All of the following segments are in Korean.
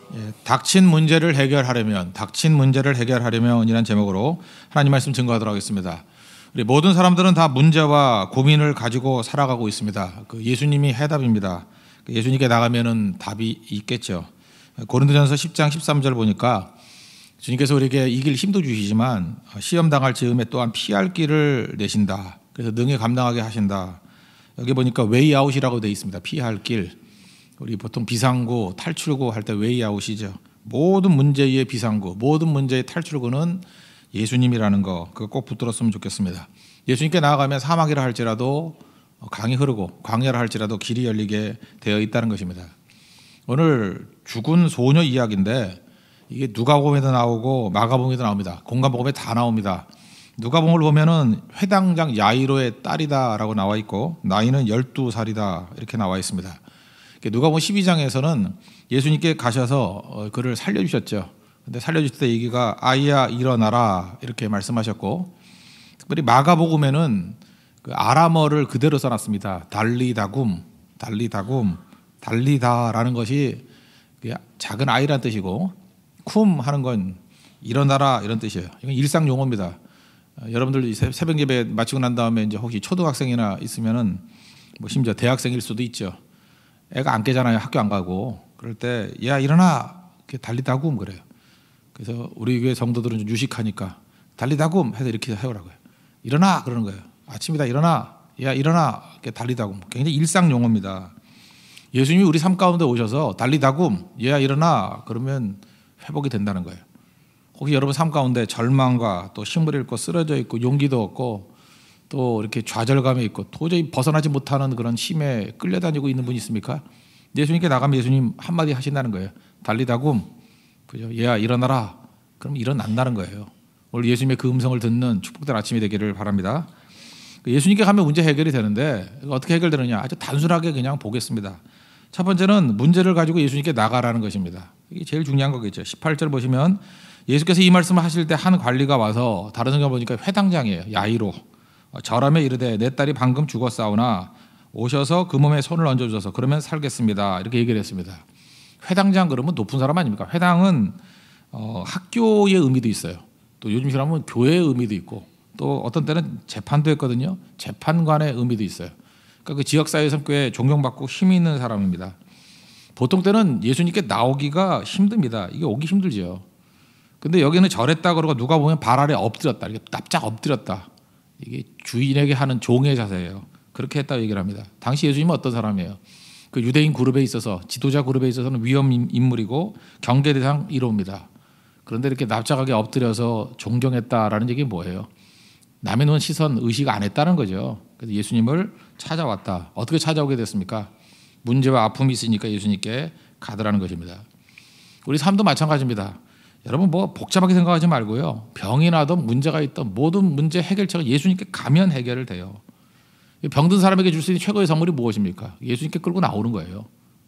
닥친 문제를 해결하려면 이란 제목으로 하나님 말씀 증거하도록 하겠습니다. 우리 모든 사람들은 다 문제와 고민을 가지고 살아가고 있습니다. 예수님이 해답입니다. 예수님께 나가면은 답이 있겠죠. 고린도전서 10장 13절 보니까 주님께서 우리에게 이길 힘도 주시지만 시험 당할 즈음에 또한 피할 길을 내신다. 그래서 능히 감당하게 하신다. 여기 보니까 웨이 아웃이라고 되어 있습니다. 피할 길. 우리 보통 비상구, 탈출구 할 때 웨이 아웃이죠. 모든 문제의 비상구, 모든 문제의 탈출구는 예수님이라는 거, 그거 꼭 붙들었으면 좋겠습니다. 예수님께 나아가면 사막이라 할지라도 강이 흐르고 광야라 할지라도 길이 열리게 되어 있다는 것입니다. 오늘 죽은 소녀 이야기인데 이게 누가복음에도 나오고 마가복음에도 나옵니다. 공관복음에 다 나옵니다. 누가복음을 보면은 회당장 야이로의 딸이다라고 나와 있고 나이는 12살이다 이렇게 나와 있습니다. 누가복음 12장에서는 예수님께 가셔서 그를 살려주셨죠. 근데 살려주실 때 얘기가 아이야 일어나라 이렇게 말씀하셨고, 특별히 마가복음에는 그 아람어를 그대로 써놨습니다. 달리다라는 것이 작은 아이란 뜻이고 쿰 하는 건 일어나라 이런 뜻이에요. 이건 일상 용어입니다. 여러분들 새벽 예배 마치고 난 다음에 이제 혹시 초등학생이나 있으면은 뭐 심지어 대학생일 수도 있죠. 애가 안 깨잖아요. 학교 안 가고. 그럴 때 야 일어나 달리다굼 그래요. 그래서 우리 교회 성도들은 좀 유식하니까 달리다굼 해서 이렇게 해오라고요. 일어나 그러는 거예요. 아침이다 일어나. 야 일어나 달리다굼. 굉장히 일상 용어입니다. 예수님이 우리 삶 가운데 오셔서 달리다굼 야 일어나 그러면 회복이 된다는 거예요. 혹시 여러분 삶 가운데 절망과 또 힘을 잃고 쓰러져 있고 용기도 없고 또 이렇게 좌절감에 있고 도저히 벗어나지 못하는 그런 힘에 끌려다니고 있는 분이 있습니까? 예수님께 나가면 예수님 한마디 하신다는 거예요. 달리다굼, 그죠? 얘야 일어나라. 그럼 일어난다는 거예요. 오늘 예수님의 그 음성을 듣는 축복된 아침이 되기를 바랍니다. 예수님께 가면 문제 해결이 되는데 어떻게 해결되느냐? 아주 단순하게 그냥 보겠습니다. 첫 번째는 문제를 가지고 예수님께 나가라는 것입니다. 이게 제일 중요한 거겠죠. 18절 보시면 예수께서 이 말씀을 하실 때 한 관리가 와서 다른 성경 보니까 회당장이에요. 야이로. 절하며 이르되 내 딸이 방금 죽었사오나 오셔서 그 몸에 손을 얹어주셔서 그러면 살겠습니다. 이렇게 얘기를 했습니다. 회당장 그러면 높은 사람 아닙니까? 회당은 학교의 의미도 있어요. 또 요즘 사람은 교회의 의미도 있고 또 어떤 때는 재판도 했거든요. 재판관의 의미도 있어요. 그러니까 그 지역사회에서 꽤 존경받고 힘이 있는 사람입니다. 보통 때는 예수님께 나오기가 힘듭니다. 이게 오기 힘들죠. 근데 여기는 절했다 그러고 누가 보면 발 아래 엎드렸다. 이렇게 납작 엎드렸다. 이게 주인에게 하는 종의 자세예요. 그렇게 했다고 얘기를 합니다. 당시 예수님은 어떤 사람이에요? 그 유대인 그룹에 있어서 지도자 그룹에 있어서는 위험 인물이고 경계 대상 1호입니다. 그런데 이렇게 납작하게 엎드려서 존경했다라는 얘기 뭐예요? 남의 눈 시선 의식 안 했다는 거죠. 그래서 예수님을 찾아왔다. 어떻게 찾아오게 됐습니까? 문제와 아픔이 있으니까 예수님께 가더라는 것입니다. 우리 삶도 마찬가지입니다. 여러분 뭐 복잡하게 생각하지 말고요. 병이 나든 문제가 있든 모든 문제 해결책은 예수님께 가면 해결을 돼요. 병든 사람에게 줄 수 있는 최고의 선물이 무엇입니까? 예수님께 끌고 나오는 거예요.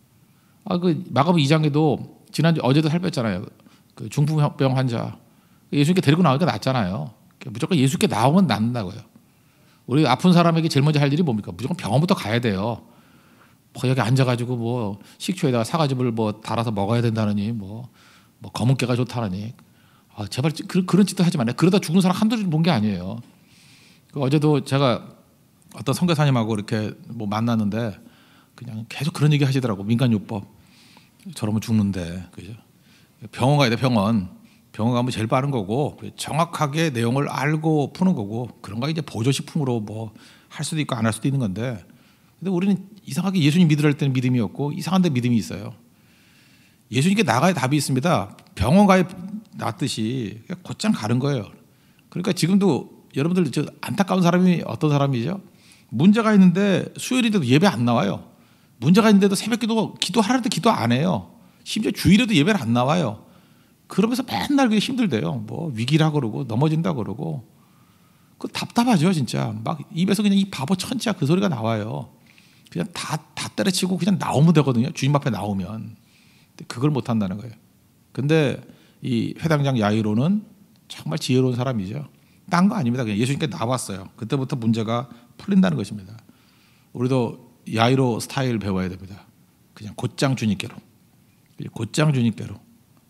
그 마가복음 2장에도 어제도 살폈잖아요. 그 중풍병 환자 예수님께 데리고 나오니까 낫잖아요. 무조건 예수님께 나오면 낫는다고요. 우리 아픈 사람에게 제일 먼저 할 일이 뭡니까? 무조건 병원부터 가야 돼요. 뭐 여기 앉아가지고 뭐 식초에다가 사과즙을 뭐 달아서 먹어야 된다느니 뭐 검은깨가 좋다느니 제발 그런 짓도 하지 말아요. 그러다 죽은 사람 한두 번 본 게 아니에요. 어제도 제가 어떤 선교사님하고 이렇게 뭐 만났는데 그냥 계속 그런 얘기 하시더라고. 민간요법 저러면 죽는데 그죠? 병원 가야 돼. 병원 가면 제일 빠른 거고 정확하게 내용을 알고 푸는 거고 그런 거 이제 보조식품으로 뭐 할 수도 있고 안 할 수도 있는 건데 근데 우리는 이상하게 예수님 믿으려 할 때는 믿음이 없고 이상한 데 믿음이 있어요. 예수님께 나가야 답이 있습니다. 병원 가야 낫듯이 곧장 가는 거예요. 그러니까 지금도 여러분들 저 안타까운 사람이 어떤 사람이죠? 문제가 있는데 수요일인데도 예배 안 나와요. 문제가 있는데도 새벽 기도하라는데 기도 안 해요. 심지어 주일에도 예배를 안 나와요. 그러면서 맨날 그게 힘들대요. 뭐 위기라 그러고 넘어진다 그러고 그 답답하죠 진짜. 막 입에서 그냥 이 바보 천지야 그 소리가 나와요. 그냥 다 때려치고 그냥 나오면 되거든요. 주님 앞에 나오면. 그걸 못 한다는 거예요. 근데 이 회당장 야이로는 정말 지혜로운 사람이죠. 딴 거 아닙니다. 그냥 예수님께 나왔어요. 그때부터 문제가 풀린다는 것입니다. 우리도 야이로 스타일 배워야 됩니다. 그냥 곧장 주님께로. 곧장 주님께로.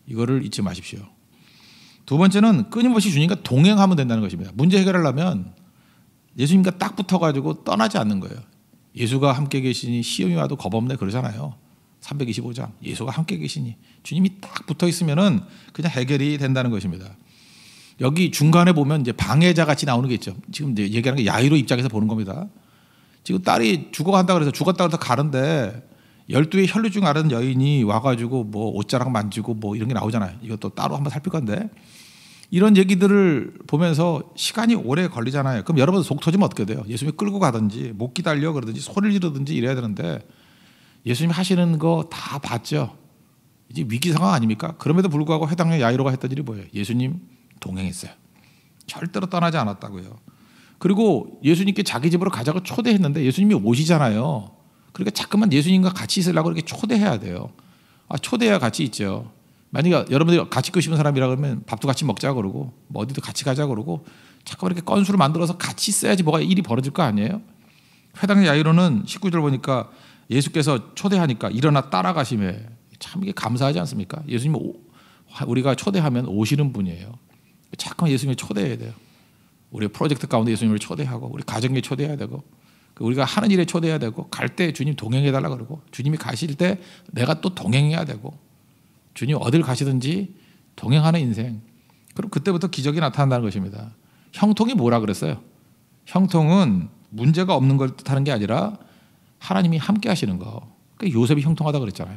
이거를 잊지 마십시오. 두 번째는 끊임없이 주님과 동행하면 된다는 것입니다. 문제 해결하려면 예수님과 딱 붙어가지고 떠나지 않는 거예요. 예수가 함께 계시니 시험이 와도 겁없네 그러잖아요. 325장 예수가 함께 계시니 주님이 딱 붙어 있으면은 그냥 해결이 된다는 것입니다. 여기 중간에 보면 이제 방해자 같이 나오는 게 있죠. 지금 이제 얘기하는 게 야이로 입장에서 보는 겁니다. 지금 딸이 죽어간다 그래서 죽었다 그래서 가는데 12의 혈류 중 아는 여인이 와가지고 뭐 옷자락 만지고 뭐 이런 게 나오잖아요. 이것도 따로 한번 살필 건데 이런 얘기들을 보면서 시간이 오래 걸리잖아요. 그럼 여러분 속 터지면 어떻게 돼요? 예수님이 끌고 가든지 못 기다려 그러든지 소리를 지르든지 이래야 되는데 예수님이 하시는 거 다 봤죠. 이제 위기 상황 아닙니까? 그럼에도 불구하고 해당의 야이로가 했던 일이 뭐예요? 예수님 동행했어요. 절대로 떠나지 않았다고요. 그리고 예수님께 자기 집으로 가자고 초대했는데 예수님이 오시잖아요. 그러니까 자꾸만 예수님과 같이 있으려고 그렇게 초대해야 돼요. 초대해야 같이 있죠. 만약에 여러분들이 같이 있고 싶은 사람이라 그러면 밥도 같이 먹자 그러고 뭐 어디도 같이 가자 그러고 자꾸 이렇게 건수를 만들어서 같이 있어야지 뭐가 일이 벌어질 거 아니에요? 회당의 야이로는 19절 보니까 예수께서 초대하니까 일어나 따라가시매. 참 이게 감사하지 않습니까? 예수님 우리가 초대하면 오시는 분이에요. 자꾸만 예수님을 초대해야 돼요. 우리 프로젝트 가운데 예수님을 초대하고 우리 가정에 초대해야 되고 우리가 하는 일에 초대해야 되고 갈 때 주님 동행해달라 그러고 주님이 가실 때 내가 또 동행해야 되고 주님 어딜 가시든지 동행하는 인생. 그럼 그때부터 기적이 나타난다는 것입니다. 형통이 뭐라 그랬어요? 형통은 문제가 없는 걸 뜻하는 게 아니라 하나님이 함께 하시는 거. 그러니까 요셉이 형통하다 그랬잖아요.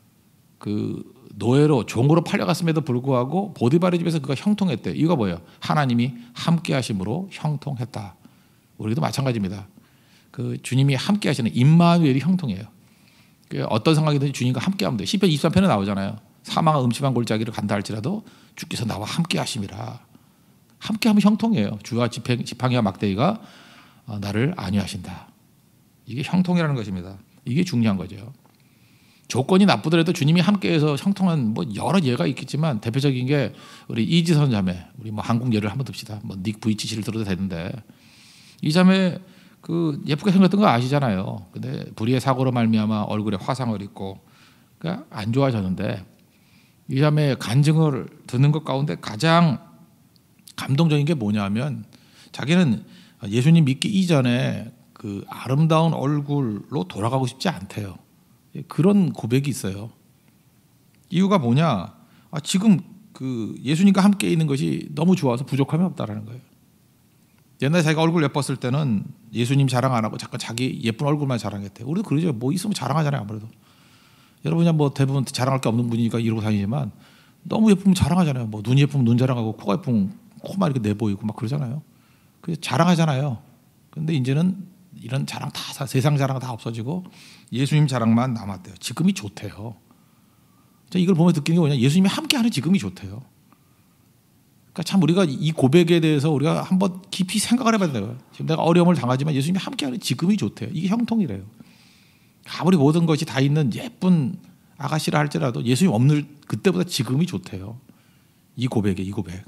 그 노예로 종으로 팔려갔음에도 불구하고 보디바르 집에서 그가 형통했대. 이거 뭐예요? 하나님이 함께 하심으로 형통했다. 우리도 마찬가지입니다. 그 주님이 함께 하시는 임마누엘이 형통해요. 어떤 상황이든지 주님과 함께 하면 돼요. 시편 23편에 나오잖아요. 사망과 음침한 골짜기를 간다 할지라도 주께서 나와 함께 하심이라. 함께 하면 형통이에요. 주와 지팡이와 막대기가 나를 안위하신다. 이게 형통이라는 것입니다. 이게 중요한 거죠. 조건이 나쁘더라도 주님이 함께해서 형통한 뭐 여러 예가 있겠지만 대표적인 게 우리 이지선 자매, 우리 뭐 한국 예를 한번 듭시다. 뭐 닉 부이치씨를 들어도 되는데 이 자매 그 예쁘게 생겼던 거 아시잖아요. 근데 불의의 사고로 말미암아 얼굴에 화상을 입고 그러니까 안 좋아졌는데 이 자매의 간증을 듣는 것 가운데 가장 감동적인 게 뭐냐면 자기는 예수님 믿기 이전에 그 아름다운 얼굴로 돌아가고 싶지 않대요. 그런 고백이 있어요. 이유가 뭐냐? 지금 그 예수님과 함께 있는 것이 너무 좋아서 부족함이 없다라는 거예요. 옛날에 자기가 얼굴 예뻤을 때는 예수님 자랑 안 하고 잠깐 자기 예쁜 얼굴만 자랑했대요. 우리도 그러죠. 뭐 있으면 자랑하잖아요. 아무래도. 여러분이 뭐 대부분 자랑할 게 없는 분이니까 이러고 다니지만 너무 예쁘면 자랑하잖아요. 뭐 눈이 예쁘면 눈 자랑하고 코가 예쁘면 코만 이렇게 내보이고 막 그러잖아요. 그래서 자랑하잖아요. 근데 이제는 이런 자랑 다 세상 자랑 다 없어지고 예수님 자랑만 남았대요. 지금이 좋대요. 이걸 보면 느끼는 게 뭐냐? 예수님이 함께하는 지금이 좋대요. 그러니까 참 우리가 이 고백에 대해서 우리가 한번 깊이 생각을 해봐야 돼요. 지금 내가 어려움을 당하지만 예수님이 함께하는 지금이 좋대요. 이게 형통이래요. 아무리 모든 것이 다 있는 예쁜 아가씨라 할지라도 예수님 없는 그때보다 지금이 좋대요. 이 고백.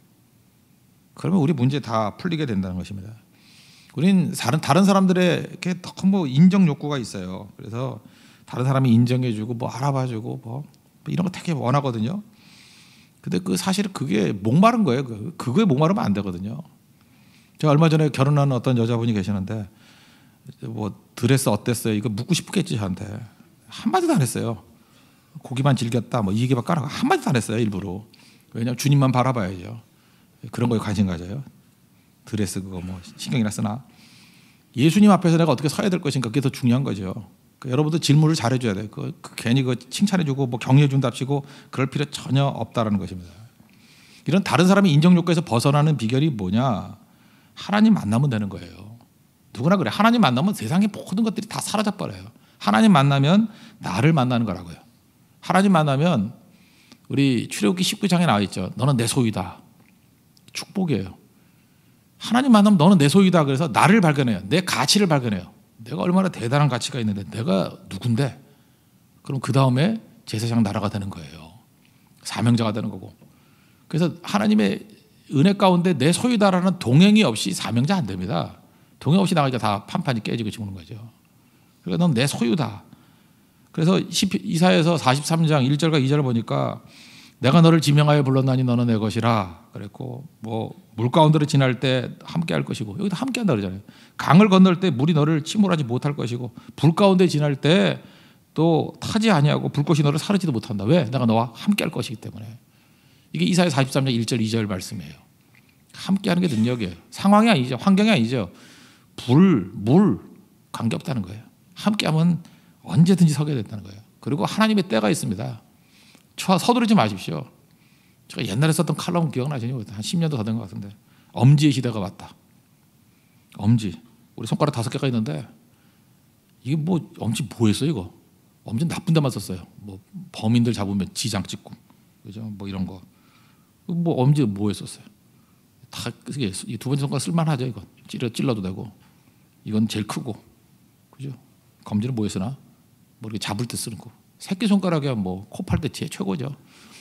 그러면 우리 문제 다 풀리게 된다는 것입니다. 우리는 다른 사람들에게 너무 인정 욕구가 있어요. 그래서 다른 사람이 인정해주고 뭐 알아봐주고 뭐 이런 거 되게 원하거든요. 근데 사실은 그게 목마른 거예요. 그거에 목마르면 안 되거든요. 제가 얼마 전에 결혼한 어떤 여자분이 계시는데 뭐 드레스 어땠어요? 이거 묻고 싶겠지 저한테. 한마디도 안 했어요. 고기만 즐겼다 뭐 이 얘기만 까라고 한마디도 안 했어요. 일부러. 왜냐하면 주님만 바라봐야죠. 그런 거에 관심 가져요. 드레스 그거 뭐 신경이나 쓰나. 예수님 앞에서 내가 어떻게 서야 될 것인가 그게 더 중요한 거죠. 여러분도 질문을 잘해줘야 돼요. 괜히 칭찬해주고 뭐 격려해준답시고 그럴 필요 전혀 없다라는 것입니다. 이런 다른 사람의 인정 욕구에서 벗어나는 비결이 뭐냐? 하나님 만나면 되는 거예요. 누구나 그래. 하나님 만나면 세상의 모든 것들이 다 사라져 버려요. 하나님 만나면 나를 만나는 거라고요. 하나님 만나면 우리 출애굽기 19장에 나와 있죠. 너는 내 소유다. 축복이에요. 하나님 만나면 너는 내 소유다. 그래서 나를 발견해요. 내 가치를 발견해요. 내가 얼마나 대단한 가치가 있는데 내가 누군데? 그럼 그 다음에 제사장 나라가 되는 거예요. 사명자가 되는 거고. 그래서 하나님의 은혜 가운데 내 소유다라는 동행이 없이 사명자 안 됩니다. 동행 없이 나가니까 다 판판이 깨지고 죽는 거죠. 그러니까 넌 내 소유다. 그래서 이사야서 43장 1절과 2절을 보니까 내가 너를 지명하여 불렀나니 너는 내 것이라 그랬고, 뭐 물 가운데를 지날 때 함께 할 것이고, 여기도 함께 한다 그러잖아요. 강을 건널 때 물이 너를 침몰하지 못할 것이고, 불 가운데 지날 때 또 타지 아니하고 불꽃이 너를 사르지도 못한다. 왜? 내가 너와 함께 할 것이기 때문에. 이게 이사야 43장 1절 2절 말씀이에요. 함께 하는 게 능력이에요. 상황이 아니죠. 환경이 아니죠. 불, 물 관계없다는 거예요. 함께 하면 언제든지 서게 된다는 거예요. 그리고 하나님의 때가 있습니다. 서두르지 마십시오. 제가 옛날에 썼던 칼럼 기억나시죠? 한 10년도 더 된 것 같은데, 엄지의 시대가 왔다. 엄지. 우리 손가락 5개가 있는데, 이게 뭐 엄지 뭐 했어요 이거? 엄지는 나쁜 데만 썼어요. 뭐 범인들 잡으면 지장 찍고, 그죠? 뭐 이런 거. 뭐 엄지 뭐 했었어요? 다 이 두 번째 손가락 쓸만하죠. 이거 찔러도 되고, 이건 제일 크고, 그죠? 검지는 뭐 했으나 뭐 이렇게 잡을 때 쓰는 거. 새끼 손가락이야 뭐 코 팔 때 최고죠.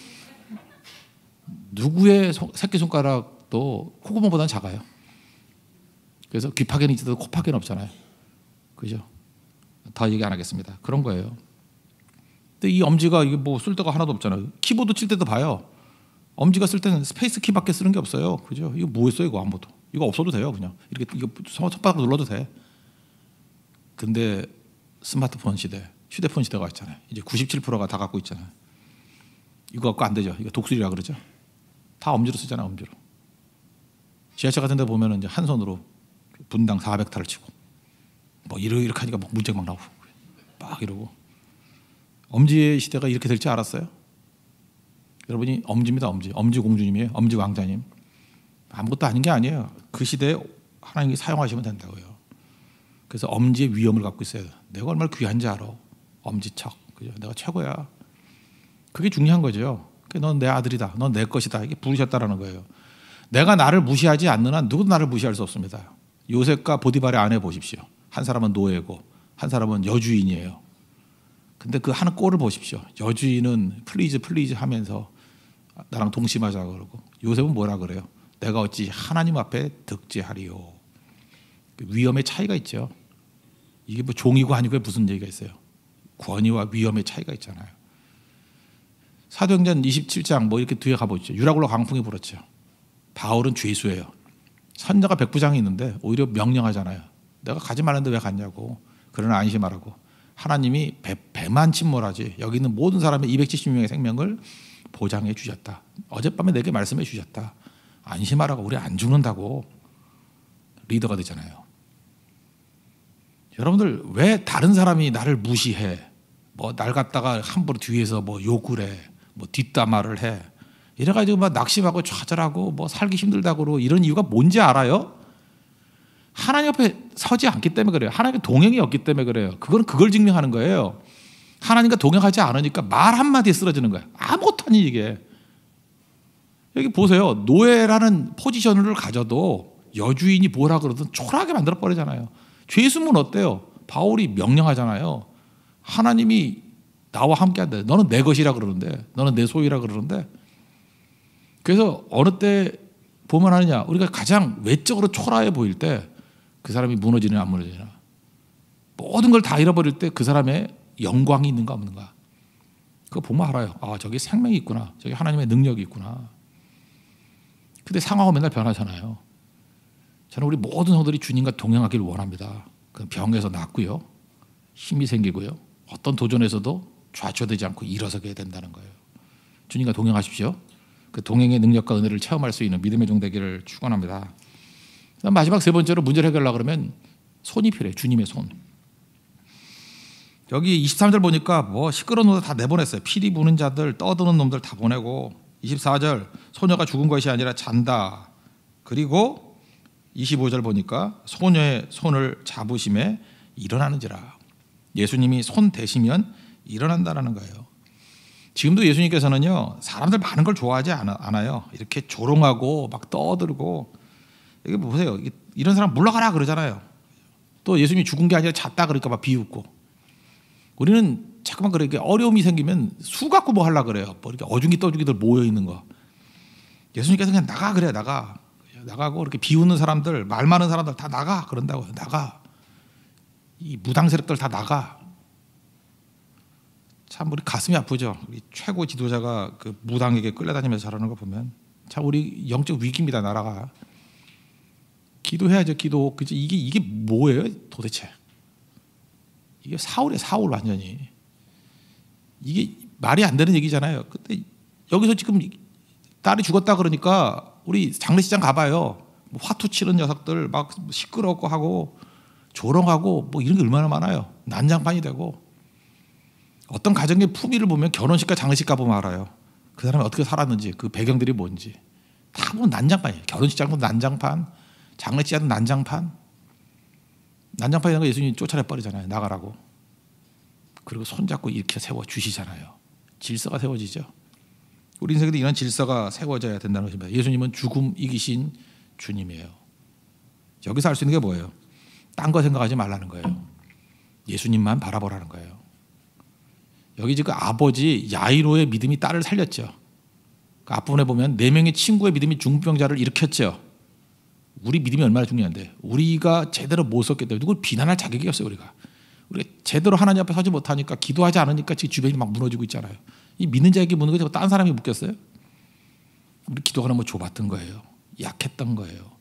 누구의 새끼 손가락도 코구멍보다는 작아요. 그래서 귀 파견이 있어도 코 파견 없잖아요. 그죠? 더 얘기 안 하겠습니다. 그런 거예요. 근데 이 엄지가 이게 뭐 쓸 데가 하나도 없잖아요. 키보드 칠 때도 봐요. 엄지가 쓸 때는 스페이스 키밖에 쓰는 게 없어요. 그죠? 이거 뭐 했어요 이거 아무것도. 이거 없어도 돼요. 그냥 이렇게 이거 손바닥으로 눌러도 돼. 근데 스마트폰 시대, 휴대폰 시대가 왔잖아요. 이제 97%가 다 갖고 있잖아요. 이거 갖고 안 되죠. 이거 독수리라 그러죠. 다 엄지로 쓰잖아, 엄지로. 지하철 같은 데 보면 이제 한 손으로 분당 400타를 치고, 뭐 이렇게 하니까 막 문제 막 나오고, 막 이러고. 엄지의 시대가 이렇게 될 줄 알았어요? 여러분이 엄지입니다, 엄지. 엄지 공주님이에요, 엄지 왕자님. 아무것도 아닌 게 아니에요. 그 시대에 하나님이 사용하시면 된다고요. 그래서 엄지의 위엄을 갖고 있어요. 내가 얼마나 귀한지 알아. 엄지척. 그죠? 내가 최고야. 그게 중요한 거죠. 넌 내 아들이다. 넌 내 것이다. 이게 부르셨다라는 거예요. 내가 나를 무시하지 않는 한 누구도 나를 무시할 수 없습니다. 요셉과 보디발의 아내 보십시오. 한 사람은 노예고 한 사람은 여주인이에요. 근데 그 하는 꼴을 보십시오. 여주인은 플리즈 하면서 나랑 동침하자 그러고, 요셉은 뭐라 그래요? 내가 어찌 하나님 앞에 득제하리요. 위엄의 차이가 있죠. 이게 뭐 종이고 아니고에 무슨 얘기가 있어요. 권위와 위엄의 차이가 있잖아요. 사도행전 27장 뭐 이렇게 뒤에 가보죠. 유라굴로 강풍이 불었죠. 바울은 죄수예요. 선자가 백부장이 있는데 오히려 명령하잖아요. 내가 가지 말는데 왜 갔냐고. 그러나 안심하라고. 하나님이 배만 침몰하지 여기 있는 모든 사람의 270명의 생명을 보장해 주셨다. 어젯밤에 내게 말씀해 주셨다. 안심하라고. 우리 안 죽는다고. 리더가 되잖아요. 여러분들 왜 다른 사람이 나를 무시해? 뭐 날 갖다가 함부로 뒤에서 뭐 욕을 해, 뭐 뒷담화를 해. 이래가지고 막 낙심하고 좌절하고 뭐 살기 힘들다고 이런 이유가 뭔지 알아요? 하나님 앞에 서지 않기 때문에 그래요. 하나님의 동행이 없기 때문에 그래요. 그걸 증명하는 거예요. 하나님과 동행하지 않으니까 말 한마디에 쓰러지는 거예요. 아무것도 아니 이게. 여기 보세요. 노예라는 포지션을 가져도 여주인이 뭐라 그러든 초라하게 만들어버리잖아요. 죄수면 어때요? 바울이 명령하잖아요. 하나님이 나와 함께한다. 너는 내 것이라 그러는데, 너는 내 소유라 그러는데. 그래서 어느 때 보면 하느냐, 우리가 가장 외적으로 초라해 보일 때 그 사람이 무너지느냐 안 무너지느냐, 모든 걸 다 잃어버릴 때 그 사람의 영광이 있는가 없는가, 그거 보면 알아요. 아, 저기 생명이 있구나, 저기 하나님의 능력이 있구나. 근데 상황은 맨날 변하잖아요. 저는 우리 모든 성도들이 주님과 동행하기를 원합니다. 그 병에서 낫고요, 힘이 생기고요, 어떤 도전에서도 좌초되지 않고 일어서게 된다는 거예요. 주님과 동행하십시오. 그 동행의 능력과 은혜를 체험할 수 있는 믿음의 종 되기를 축원합니다. 마지막 세 번째로 문제를 해결하려고 그러면 손이 필요해요. 주님의 손. 여기 23절 보니까 뭐 시끄러운 놈들 다 내보냈어요. 피리 부는 자들, 떠드는 놈들 다 보내고, 24절 소녀가 죽은 것이 아니라 잔다. 그리고 25절 보니까 소녀의 손을 잡으심에 일어나는지라. 예수님이 손 대시면 일어난다라는 거예요. 지금도 예수님께서는요, 사람들 많은 걸 좋아하지 않아요. 이렇게 조롱하고 막 떠들고. 여기 보세요. 이런 사람 물러가라 그러잖아요. 또 예수님이 죽은 게 아니라 잤다 그러니까 막 비웃고. 우리는 자꾸만 그렇게 어려움이 생기면 수 갖고 뭐 하려고 그래요. 뭐 이렇게 어중이 떠중이들 모여 있는 거. 예수님께서 그냥 나가 그래요. 나가고 이렇게 비웃는 사람들, 말 많은 사람들 다 나가 그런다고요. 나가. 이 무당 세력들 다 나가. 참 우리 가슴이 아프죠. 우리 최고 지도자가 그 무당에게 끌려다니면서 저러는 거 보면 참 우리 영적 위기입니다. 나라가. 기도해야죠. 기도. 그죠? 이게 뭐예요? 도대체. 이게 사울이에요. 사울 완전히. 이게 말이 안 되는 얘기잖아요. 근데 여기서 지금 딸이 죽었다 그러니까 우리 장례식장 가봐요. 뭐 화투 치는 녀석들 막 시끄럽고 하고 조롱하고 뭐 이런 게 얼마나 많아요. 난장판이 되고. 어떤 가정의 품위를 보면 결혼식과 장례식 가보면 알아요. 그 사람이 어떻게 살았는지 그 배경들이 뭔지. 다 보면 난장판이에요. 결혼식장도 난장판, 장례식장도 난장판. 난장판이라는 거 예수님이 쫓아내버리잖아요. 나가라고. 그리고 손잡고 이렇게 세워주시잖아요. 질서가 세워지죠. 우리 인생에도 이런 질서가 세워져야 된다는 것입니다. 예수님은 죽음 이기신 주님이에요. 여기서 알 수 있는 게 뭐예요? 딴 거 생각하지 말라는 거예요. 예수님만 바라보라는 거예요. 여기 지금 아버지 야이로의 믿음이 딸을 살렸죠. 그 앞부분에 보면 4명의 친구의 믿음이 중풍병자를 일으켰죠. 우리 믿음이 얼마나 중요한데 우리가 제대로 못 섰기 때문에 누굴 비난할 자격이 없어요. 우리가 제대로 하나님 앞에 서지 못하니까 기도하지 않으니까 지금 주변이 막 무너지고 있잖아요. 이 믿는 자에게 묻는 거지 딴 사람이 묻겠어요? 우리 기도가 너무 좁았던 거예요. 약했던 거예요.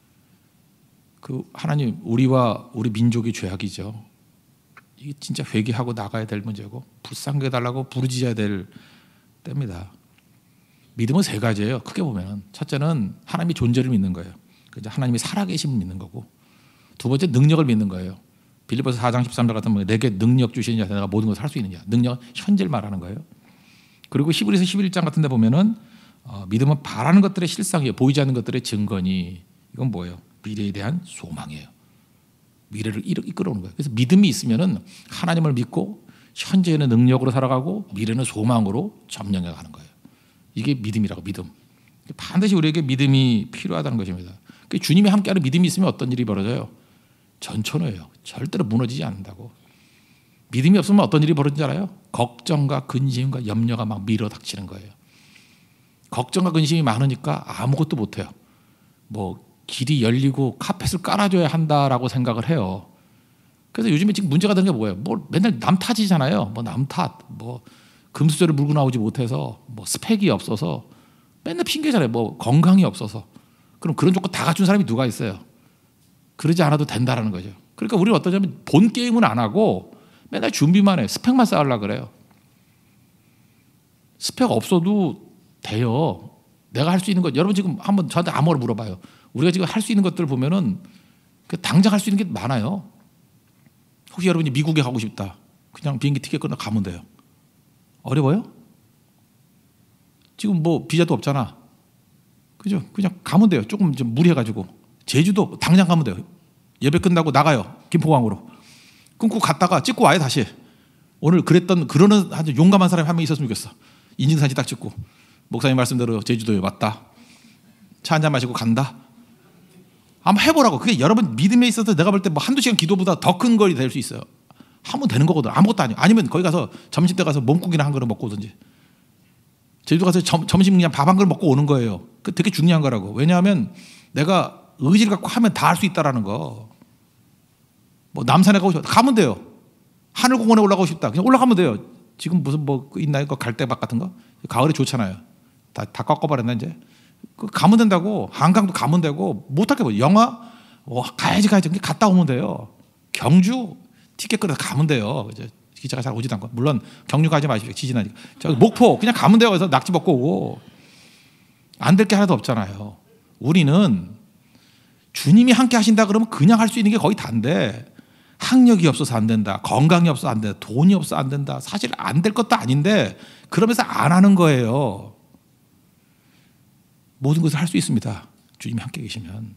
그 하나님 우리와 우리 민족이 죄악이죠. 이게 진짜 회개하고 나가야 될 문제고 불쌍히 해달라고 부르짖어야 될 때입니다. 믿음은 3가지예요. 크게 보면 첫째는 하나님이 존재를 믿는 거예요. 하나님이 살아계심을 믿는 거고 두 번째 능력을 믿는 거예요. 빌립보서 4장 13절 같은 거 내게 능력 주시는 자 내가 모든 것을 할 수 있느냐. 능력 현재를 말하는 거예요. 그리고 히브리서 11장 같은 데 보면은 믿음은 바라는 것들의 실상이에요. 보이지 않는 것들의 증거니. 이건 뭐예요? 미래에 대한 소망이에요. 미래를 이끌어오는 거예요. 그래서 믿음이 있으면은 하나님을 믿고 현재에는 능력으로 살아가고 미래는 소망으로 점령해 가는 거예요. 이게 믿음이라고. 믿음. 반드시 우리에게 믿음이 필요하다는 것입니다. 주님이 함께하는 믿음이 있으면 어떤 일이 벌어져요? 전천후예요. 절대로 무너지지 않는다고. 믿음이 없으면 어떤 일이 벌어지는지 알아요? 걱정과 근심과 염려가 막 밀어닥치는 거예요. 걱정과 근심이 많으니까 아무것도 못해요. 뭐 길이 열리고 카펫을 깔아줘야 한다라고 생각을 해요. 그래서 요즘에 지금 문제가 되는 게 뭐예요? 뭐 맨날 남 탓이잖아요. 뭐 남 탓, 뭐 금수저를 물고 나오지 못해서, 뭐 스펙이 없어서 맨날 핑계잖아요. 뭐 건강이 없어서. 그럼 그런 조건 다 갖춘 사람이 누가 있어요? 그러지 않아도 된다라는 거죠. 그러니까 우리는 어떠냐면 본 게임은 안 하고 맨날 준비만 해. 스펙만 쌓으려고 그래요. 스펙 없어도 돼요. 내가 할 수 있는 것. 여러분 지금 한번 저한테 아무거나 물어봐요. 우리가 지금 할 수 있는 것들을 보면은 당장 할 수 있는 게 많아요. 혹시 여러분이 미국에 가고 싶다. 그냥 비행기 티켓 끊어 가면 돼요. 어려워요? 지금 뭐 비자도 없잖아. 그죠? 그냥 가면 돼요. 조금 좀 무리해가지고. 제주도 당장 가면 돼요. 예배 끝나고 나가요. 김포공항으로. 끊고 갔다가 찍고 와요 다시. 오늘 그랬던 그러는 아주 용감한 사람이 한 명 있었으면 좋겠어. 인증사진 딱 찍고 목사님 말씀대로 제주도에 왔다. 차 한잔 마시고 간다. 한번 해보라고. 그게 여러분 믿음에 있어서 내가 볼 때 뭐 한두 시간 기도보다 더 큰 거리 될 수 있어요. 하면 되는 거거든. 아무것도 아니에요. 아니면 거기 가서 점심 때 가서 몸국이나 한 그릇 먹고 오든지. 제주도 가서 점심 그냥 밥 한 그릇 먹고 오는 거예요. 그 되게 중요한 거라고. 왜냐하면 내가 의지를 갖고 하면 다 할 수 있다라는 거. 뭐 남산에 가고 싶다. 가면 돼요. 하늘공원에 올라가고 싶다. 그냥 올라가면 돼요. 지금 무슨 뭐 있나요? 그 갈대밭 같은 거? 가을에 좋잖아요. 다 꺾어버렸나 이제. 그 가면 된다고. 한강도 가면 되고 못할 게 뭐 영화 가야지 갔다 오면 돼요. 경주 티켓 끊어서 가면 돼요. 이제 기차가 잘 오지도 않고 물론 경유 가지 마십시오. 지진하니까. 저기 목포 그냥 가면 돼요. 그래서 낙지 먹고 오고 안 될 게 하나도 없잖아요. 우리는 주님이 함께 하신다 그러면 그냥 할 수 있는 게 거의 다인데 학력이 없어서 안 된다. 건강이 없어서 안 된다. 돈이 없어서 안 된다. 사실 안 될 것도 아닌데 그러면서 안 하는 거예요. 모든 것을 할 수 있습니다. 주님이 함께 계시면.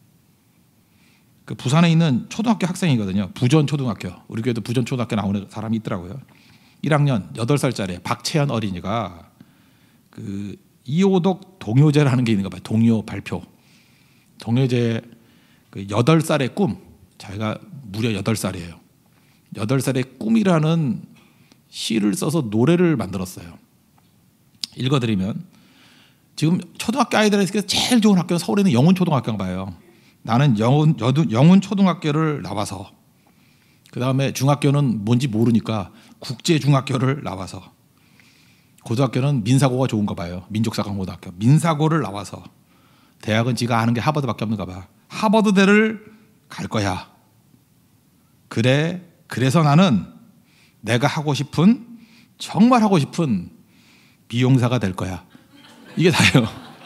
그 부산에 있는 초등학교 학생이거든요. 부전초등학교. 우리 교회도 부전초등학교 나오는 사람이 있더라고요. 1학년 8살짜리 박채연 어린이가 그 이호독 동요제라는 게 있는가 봐요. 동요 발표. 동요제 그 8살의 꿈. 자기가 무려 8살이에요. 8살의 꿈이라는 시를 써서 노래를 만들었어요. 읽어드리면 지금 초등학교 아이들에게 제일 좋은 학교는 서울에 있는 영훈초등학교인가 봐요. 나는 영훈초등학교를 나와서 그 다음에 중학교는 뭔지 모르니까 국제중학교를 나와서, 고등학교는 민사고가 좋은가 봐요. 민족사관고등학교. 민사고를 나와서, 대학은 지가 아는 게 하버드밖에 없는가 봐. 하버드대를 갈 거야. 그래, 그래서 나는 내가 하고 싶은, 정말 하고 싶은 미용사가 될 거야. 이게 다예요.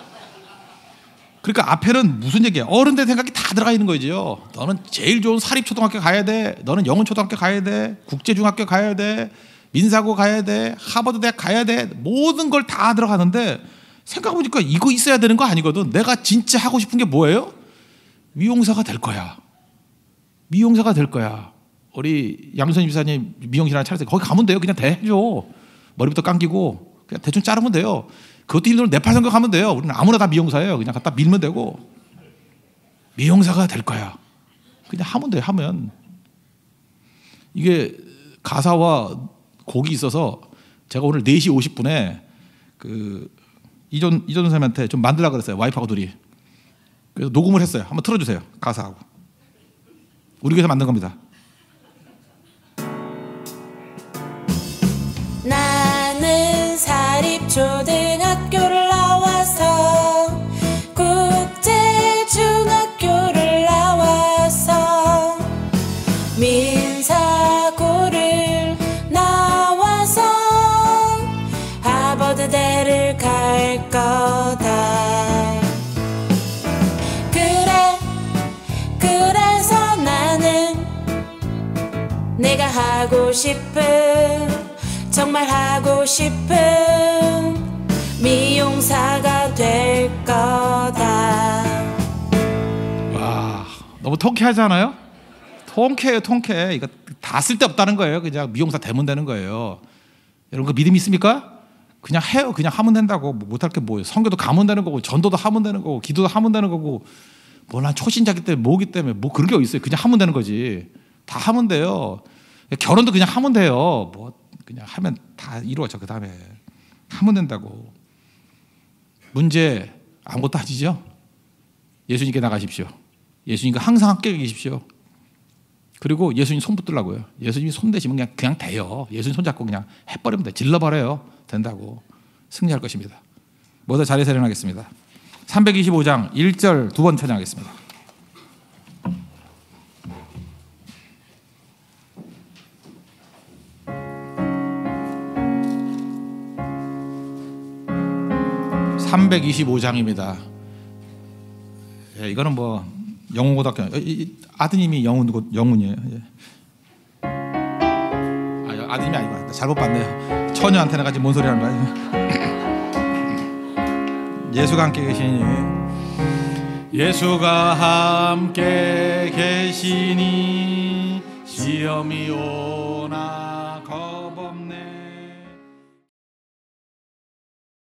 그러니까 앞에는 무슨 얘기야? 어른들 생각이 다 들어가 있는 거죠. 너는 제일 좋은 사립초등학교 가야 돼. 너는 영훈초등학교 가야 돼. 국제중학교 가야 돼. 민사고 가야 돼. 하버드 대학 가야 돼. 모든 걸 다 들어가는데 생각해보니까 이거 있어야 되는 거 아니거든. 내가 진짜 하고 싶은 게 뭐예요? 미용사가 될 거야. 미용사가 될 거야. 우리 양선희 비사님 미용실 하나 차렸어요. 거기 가면 돼요. 그냥 대해줘. 머리부터 감기고 그냥 대충 자르면 돼요. 그것도 힘들면 네팔 성교 가면 돼요. 우리는 아무나 다 미용사예요. 그냥 갖다 밀면 되고. 미용사가 될 거야. 그냥 하면 돼요. 하면. 이게 가사와 곡이 있어서 제가 오늘 4시 50분에 그 이전 선생님한테 좀 만들라고 그랬어요. 와이프하고 둘이. 그래서 녹음을 했어요. 한번 틀어주세요. 가사하고. 우리 교회에서 만든 겁니다. 나는 사립초등학교를 나와서 국제중학교를 나와서 민사고를 나와서 하버드대를 갈 거다. 그래서 나는 내가 하고 싶은, 정말 하고 싶은 미용사가 될 거다. 와, 너무 통쾌하지 않아요? 통쾌해요, 통쾌해. 이거 다 쓸데없다는 거예요. 그냥 미용사 되면 되는 거예요. 여러분 그 믿음 있습니까? 그냥 해요. 그냥 하면 된다고. 뭐 못할 게 뭐예요? 선교도 가면 되는 거고, 전도도 하면 되는 거고, 기도도 하면 되는 거고. 뭐 난 초신자기 때문에 뭐기 때문에 뭐 그런 게 어디 있어요? 그냥 하면 되는 거지. 다 하면 돼요. 결혼도 그냥 하면 돼요. 뭐 그냥 하면 다 이루어져. 그 다음에 하면 된다고. 문제 아무것도 아니죠. 예수님께 나가십시오. 예수님과 항상 함께 계십시오. 그리고 예수님 손 붙들라고요. 예수님이 손 대시면 그냥 돼요. 예수님 손 잡고 그냥 해버리면 돼. 질러버려요. 된다고. 승리할 것입니다. 모두 자리에서 일어나겠습니다. 325장 1절 두 번 찬양하겠습니다. (325장입니다) 예, 이거는 뭐 영훈고등학교 아드님이 영훈이에요. 예. 아드님이 아니고 잘못 봤네요. 처녀한테나 같이 뭔 소리 하는 거야. 예수가 함께 계시니, 예수가 함께 계시니 시험이 오나